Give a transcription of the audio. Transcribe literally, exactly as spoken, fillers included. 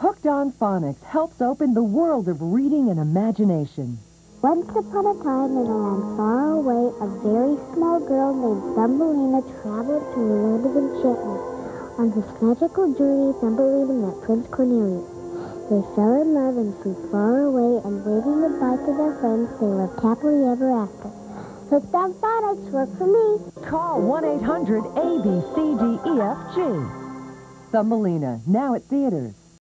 Hooked on Phonics helps open the world of reading and imagination. Once upon a time, in a land far away, a very small girl named Thumbelina traveled to the land of enchantment. On this magical journey, Thumbelina met Prince Cornelius. They fell in love and flew far away, and waving goodbye to their friends, they lived happily ever after. Hooked on Phonics, work for me. Call one eight hundred A B C D E F G. Thumbelina, now at theaters.